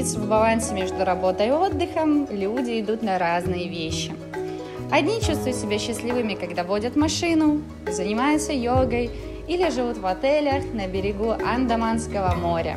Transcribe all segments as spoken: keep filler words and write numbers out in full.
находиться в балансе между работой и отдыхом, люди идут на разные вещи. Одни чувствуют себя счастливыми, когда водят машину, занимаются йогой или живут в отелях на берегу Андаманского моря.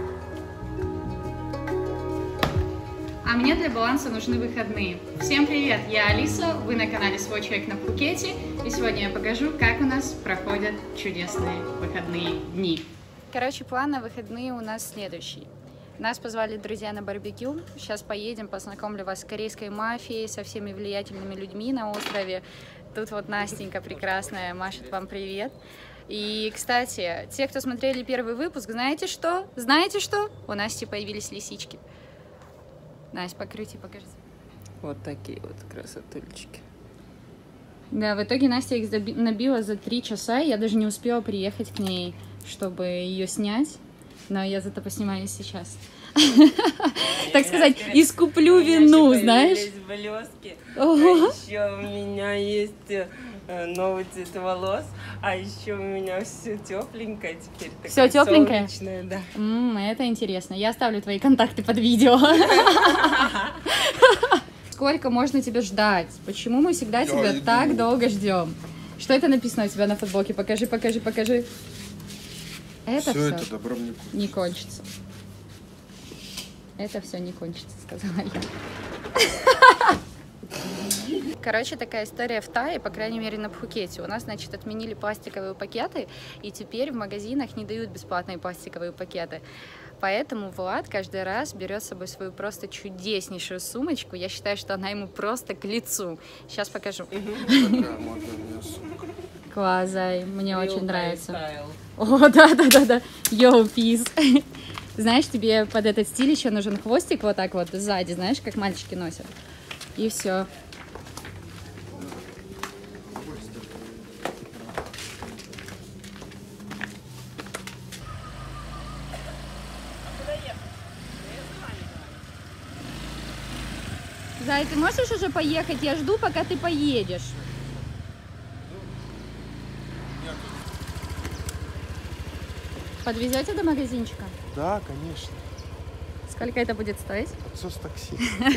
А мне для баланса нужны выходные. Всем привет, я Алиса, вы на канале Свой Человек на Пхукете, и сегодня я покажу, как у нас проходят чудесные выходные дни. Короче, план на выходные у нас следующий. Нас позвали друзья на барбекю, сейчас поедем, познакомлю вас с корейской мафией, со всеми влиятельными людьми на острове. Тут вот Настенька прекрасная машет вам привет. И, кстати, те, кто смотрели первый выпуск, знаете что? Знаете что? У Насти появились лисички. Настя, покрути, покажите. Вот такие вот красотульчики. Да, в итоге Настя их набила за три часа, я даже не успела приехать к ней, чтобы ее снять, но я зато поснимаю сейчас. Так сказать, искуплю вину, знаешь? Блески. А еще у меня есть новый цвет волос, а еще у меня все тепленькое теперь. Все тепленькое? Да. М-м, это интересно. Я оставлю твои контакты под видео. Сколько можно тебя ждать? Почему мы всегда тебя так долго ждем? Что это написано у тебя на футболке? Покажи, покажи, покажи. Это все, это добром не кончится. Не кончится. Это все не кончится, сказала я. Короче, такая история в Тае, по крайней мере на Пхукете. У нас, значит, отменили пластиковые пакеты, и теперь в магазинах не дают бесплатные пластиковые пакеты. Поэтому Влад каждый раз берет с собой свою просто чудеснейшую сумочку. Я считаю, что она ему просто к лицу. Сейчас покажу. Класс, Зай, мне очень нравится. О, да-да-да-да, йоу, пис. Знаешь, тебе под этот стиль еще нужен хвостик вот так вот сзади, знаешь, как мальчики носят. И все. Зай, ты можешь уже поехать? Я жду, пока ты поедешь. Подвезете до магазинчика? Да, конечно. Сколько это будет стоить? Отцу с такси.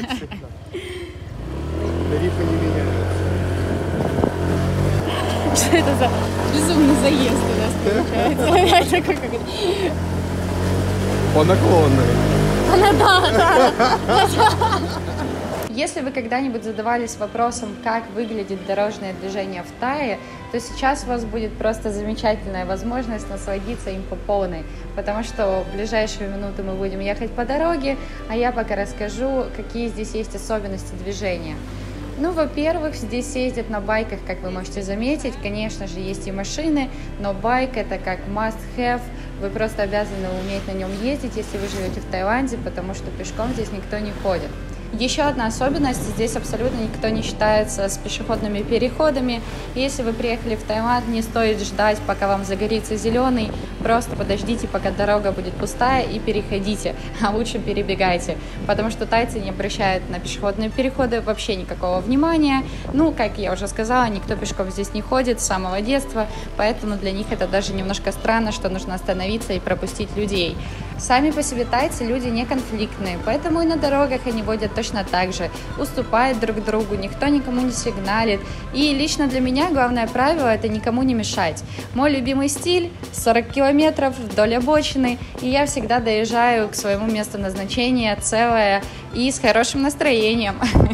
Тарифы не меняются. Что это за безумный заезд у нас получается? По наклонной. Да, да. Если вы когда-нибудь задавались вопросом, как выглядит дорожное движение в Тае, то сейчас у вас будет просто замечательная возможность насладиться им по полной, потому что в ближайшие минуты мы будем ехать по дороге, а я пока расскажу, какие здесь есть особенности движения. Ну, во-первых, здесь ездят на байках, как вы можете заметить. Конечно же, есть и машины, но байк это как must-have. Вы просто обязаны уметь на нем ездить, если вы живете в Таиланде, потому что пешком здесь никто не ходит. Еще одна особенность, здесь абсолютно никто не считается с пешеходными переходами. Если вы приехали в Таиланд, не стоит ждать, пока вам загорится зеленый, просто подождите, пока дорога будет пустая, и переходите, а лучше перебегайте, потому что тайцы не обращают на пешеходные переходы вообще никакого внимания. Ну, как я уже сказала, никто пешком здесь не ходит с самого детства, поэтому для них это даже немножко странно, что нужно остановиться и пропустить людей. Сами по себе тайцы люди не конфликтные, поэтому и на дорогах они водят точно так же, уступают друг другу, никто никому не сигналит. И лично для меня главное правило – это никому не мешать. Мой любимый стиль – сорок километров вдоль обочины, и я всегда доезжаю к своему месту назначения целая и с хорошим настроением.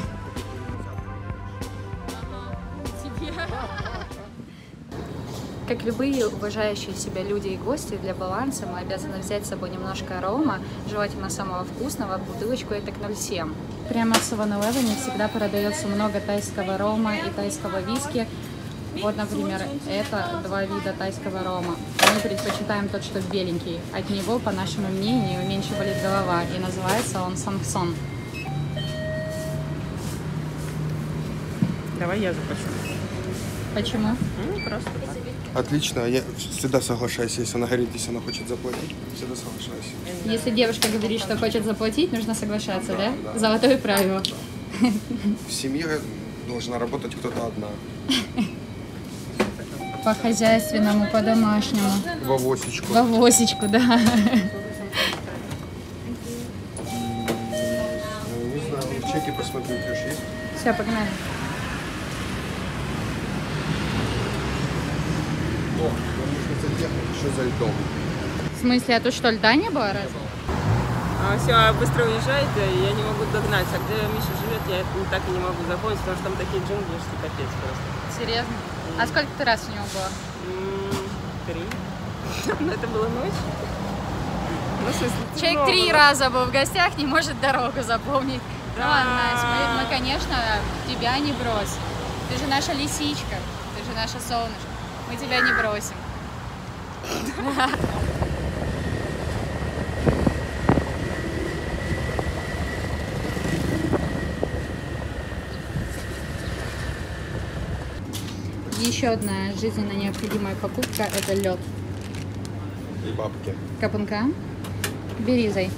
Как любые уважающие себя люди и гости, для баланса мы обязаны взять с собой немножко рома, желательно самого вкусного, бутылочку это к ноль семь. Прямо в севен элевен всегда продается много тайского рома и тайского виски. Вот, например, это два вида тайского рома. Мы предпочитаем тот, что беленький. От него, по нашему мнению, меньше болит голова, и называется он самсон. Давай я заплачу. Почему? Ну, просто так. Отлично, я всегда соглашаюсь, если она говорит, если она хочет заплатить, всегда соглашаюсь. Если девушка говорит, что хочет заплатить, нужно соглашаться, да? да? да. Золотое правило. В семье должна работать кто-то одна. По-хозяйственному, по-домашнему. В авосечку. В авосечку, да. чеки посмотрю, ключ есть? Все, погнали. О, нам нужно заехать еще за льдом. В смысле, а тут что, льда не было разве? А все, быстро уезжает, и я не могу догнать. А где Миша живет, я так и не могу запомнить, потому что там такие джунгли, что капец просто. Серьезно? А сколько ты раз у него было? Три. Но это была ночь. Ну, в смысле, Человек много, три да? раза был в гостях, не может дорогу запомнить. Ну Да. ладно, Настя, мы, мы, конечно, тебя не бросим. Ты же наша лисичка, ты же наше солнышко. Мы тебя не бросим. Еще одна жизненно необходимая покупка – это лед. И бабки. Капунка. Бери, зай.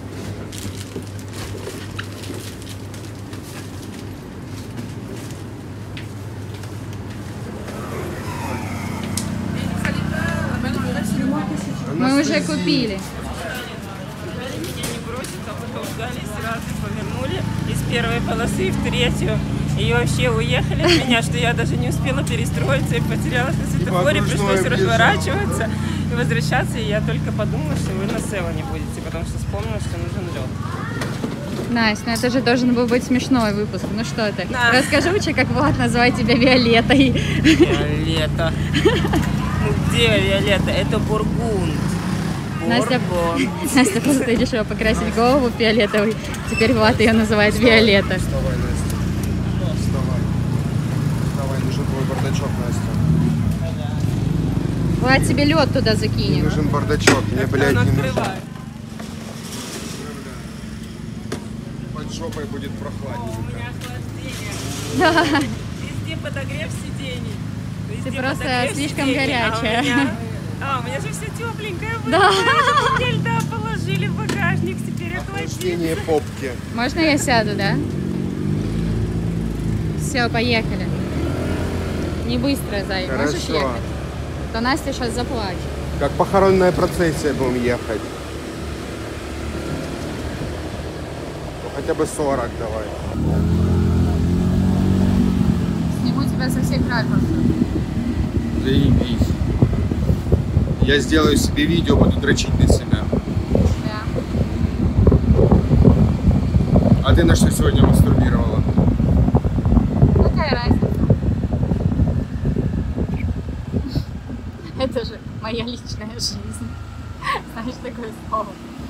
Мы уже купили. Меня не бросит, а потом взяли и сразу повернули из первой полосы в третью. И вообще уехали от меня, что я даже не успела перестроиться и потерялась на светофоре, пришлось разворачиваться и возвращаться. И я только подумала, что вы на Севане будете, потому что вспомнила, что нужен лед. Настя, ну это же должен был быть смешной выпуск. Ну что ты? Да. Расскажи лучше, как Влад называет тебя Виолеттой. Виолетта. Ну где Виолетта? Это Бургунд. Настя, Бургунд. Настя просто решила покрасить голову фиолетовой. Теперь Влад ее называет Виолетта. Вставай, Настя. Вставай. Вставай, нужен твой бардачок, Настя. Влад тебе лед туда Мне закинет. нужен бардачок, мне, блядь, Она не нужен. открывает. Под жопой будет У прохладненько. меня охлаждение. Да. Везде подогрев сидений. Везде Ты просто подогрев слишком сидений. горячая. А у меня, а, у меня же все тепленькое было. Да. Поэтому мне льда положили в багажник, теперь Охлаждение охладится. попки. Можно я сяду, да? Все, поехали. Не быстро, зай. Можешь Хорошо. ехать? То Настя сейчас заплачет. Как похоронная процессия будем ехать. Ну, хотя бы сорок давай. Сниму тебя со всех ракурсов. Заебись. Я сделаю себе видео, буду дрочить на себя. Да. А ты на что сегодня мастурбировала? Какая разница? Это же моя личная жизнь. Знаешь такое слово?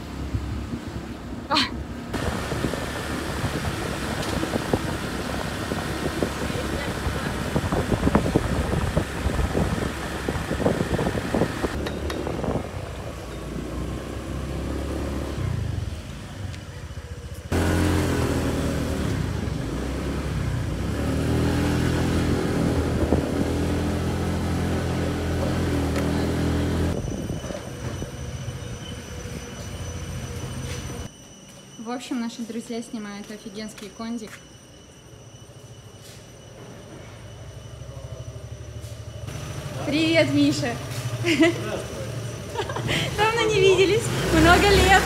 В общем, наши друзья снимают офигенский кондик. Привет, Миша! Давно не виделись, много лет.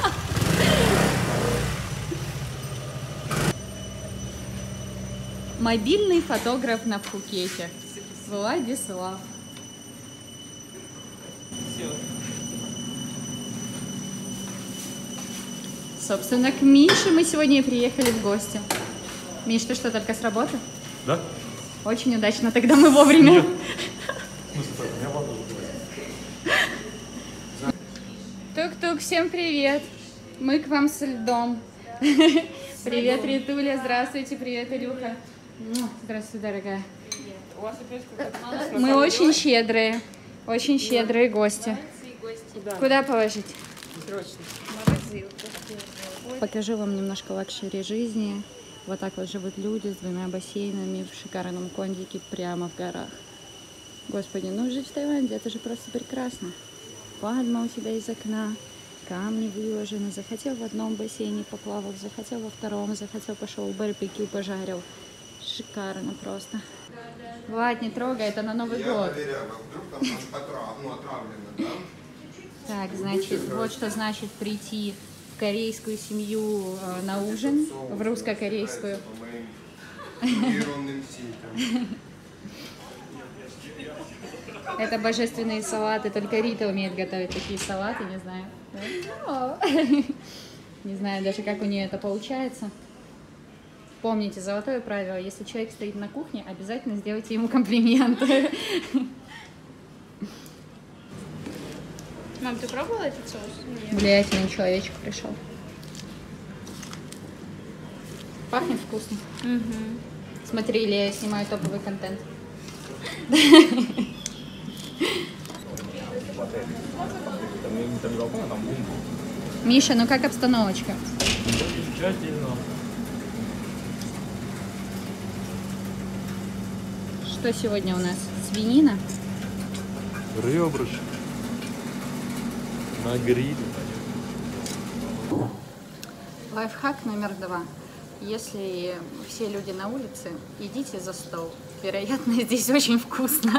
Мобильный фотограф на Пхукете. Владислав. Все. Собственно, к Мише мы сегодня и приехали в гости. Миш, ты что, только с работы? Да? Очень удачно, тогда мы вовремя. Нет. В смысле так? У меня вопрос. Тук-тук, всем привет. Мы к вам с льдом. Привет, Ритуля, здравствуйте, привет, Илюха. Му, Здравствуй, дорогая. У вас опять какой-то Мы очень щедрые, очень щедрые гости. Куда? Куда положить? Срочно. Покажу вам немножко лакшери жизни. Вот так вот живут люди с двумя бассейнами в шикарном кондике прямо в горах. Господи, ну жить в Таиланде, это же просто прекрасно. Пальма у тебя из окна, камни выложены. Захотел в одном бассейне поплавал, захотел во втором, захотел пошел барбекю пожарил. Шикарно просто. Влад, не трогай, это на Новый год. Вдруг там отравлено, да? Так, значит, вот что значит прийти в корейскую семью на ужин, в русско-корейскую. Это божественные салаты, только Рита умеет готовить такие салаты, не знаю. Не знаю даже, как у нее это получается. Помните, золотое правило, если человек стоит на кухне, обязательно сделайте ему комплименты. Мам, ты пробовала этот соус? Нет. Влиятельный человечек пришел. Пахнет вкусно. Угу. Смотри, или я снимаю топовый контент. Миша, ну как обстановочка? Замечательно. Что сегодня у нас? Свинина? Ребрышки. На гриле. Лайфхак номер два. Если все люди на улице, идите за стол. Вероятно, здесь очень вкусно.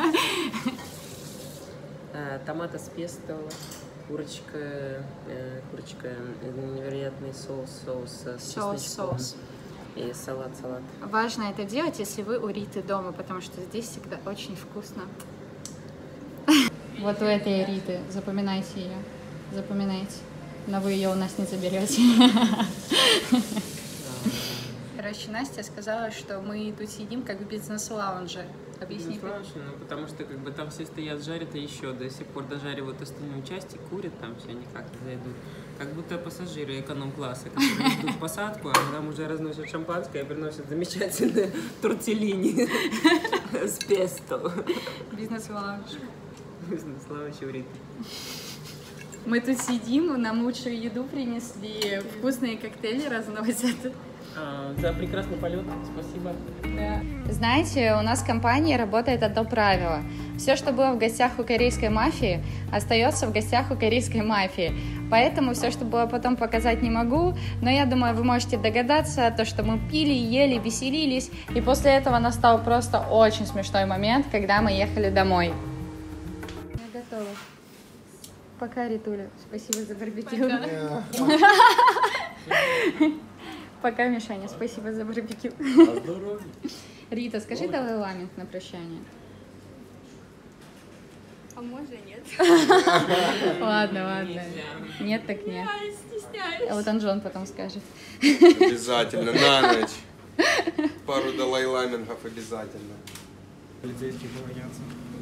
Томаты с песто, курочка, курочка, невероятный соус, соус с Соус, чесночком соус. и салат, салат. Важно это делать, если вы у Риты дома, потому что здесь всегда очень вкусно. Вот у этой Риты, запоминайте ее, запоминайте, но вы ее у нас не заберете. Короче, Настя сказала, что мы тут сидим как в бизнес-лаунже. Объясни. Ну, потому что как бы там все стоят, жарят, и еще до сих пор дожаривают остальную часть и курят там, все никак не зайдут. Как будто пассажиры эконом-класса, которые ждут посадку, а нам уже разносят шампанское и приносят замечательные тортеллини с песто. Бизнес-лаунж. Слава Чуриты. Мы тут сидим, нам лучшую еду принесли, вкусные коктейли разносят. А, за прекрасный полет, спасибо. Да. Знаете, у нас в компании работает одно правило. Все, что было в гостях у корейской мафии, остается в гостях у корейской мафии. Поэтому все, что было потом, показать не могу. Но я думаю, вы можете догадаться, то, что мы пили, ели, веселились. И после этого настал просто очень смешной момент, когда мы ехали домой. Я готова. Пока, Ритуля. Спасибо за барбекю. Пока, Мишаня, спасибо за барбекю. Рита, скажи давай ламинг на прощание. А можно нет? Ладно, ладно. Нет, так нет. Я стесняюсь. А вот Анжон потом скажет. Обязательно, на ночь. Пару далай-ламингов обязательно. Полицейские боятся.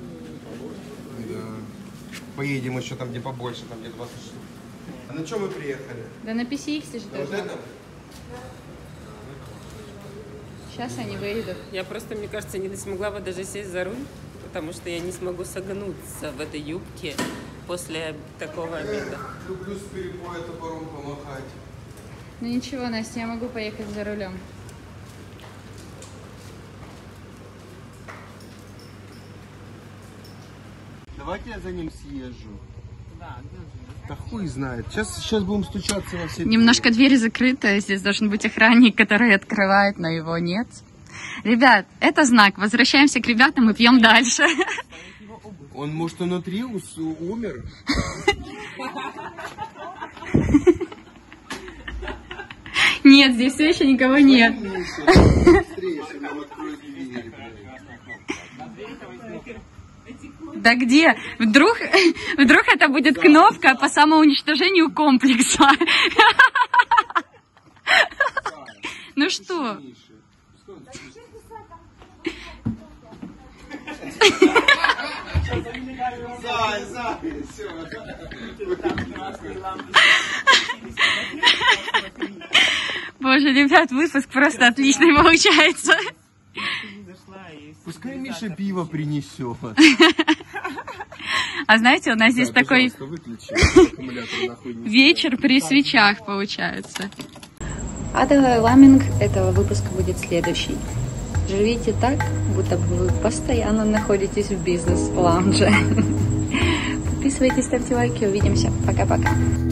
Да. Поедем еще там, где побольше, там где двадцать штук. А на чем мы приехали? Да на пи си икс же На вот должно этом? быть. Сейчас они выйдут. Я просто, мне кажется, не смогла бы даже сесть за руль, потому что я не смогу согнуться в этой юбке после такого обеда. Люблю с перепоя топором помахать. Ну ничего, Настя, я могу поехать за рулем. Давайте я за ним съезжу. Да, да хуй знает. Сейчас, сейчас будем стучаться во все. Немножко дверь закрыта, здесь должен быть охранник, который открывает, но его нет. Ребят, это знак. Возвращаемся к ребятам и пьем дальше. Он, может, внутри умер? Нет, здесь все еще никого нет. Да где? Вдруг, вдруг это будет кнопка по самоуничтожению комплекса. Ну что? Боже, ребят, выпуск просто отличный получается. Пускай Миша пиво принесет. А знаете, у нас здесь такой вечер при свечах получается. А ламинг этого выпуска будет следующий. Живите так, будто бы вы постоянно находитесь в бизнес-лаунже. Подписывайтесь, ставьте лайки, увидимся. Пока-пока.